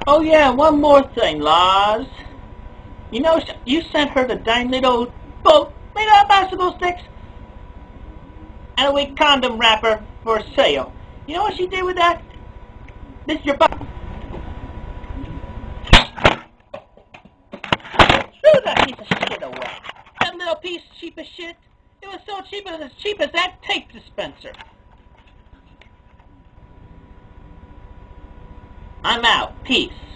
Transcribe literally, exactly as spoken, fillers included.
Oh yeah, one more thing, Lars. You know, you sent her the dime little boat made out of bicycle sticks and a wee condom wrapper for sale. You know what she did with that? This is your butt. Threw that piece of shit away. That little piece of cheap as shit. It was so cheap, it was as cheap as that tape dispenser. I'm out. Peace.